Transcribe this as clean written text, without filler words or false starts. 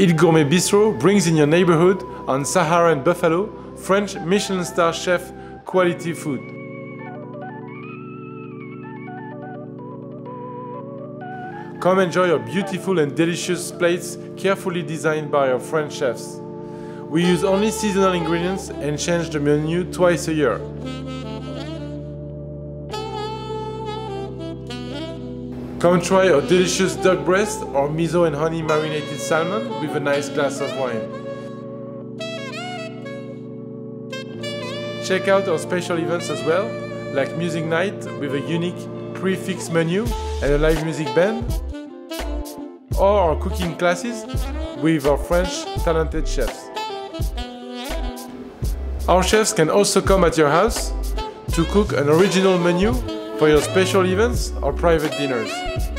Eat Gourmet Bistro brings in your neighborhood on Sahara and Buffalo French Michelin star chef quality food. Come enjoy our beautiful and delicious plates carefully designed by our French chefs. We use only seasonal ingredients and change the menu twice a year. Come try our delicious duck breast or miso and honey marinated salmon with a nice glass of wine. Check out our special events as well, like Music Night with a unique prix-fixe menu and a live music band, or our cooking classes with our French talented chefs. Our chefs can also come at your house to cook an original menu for your special events or private dinners.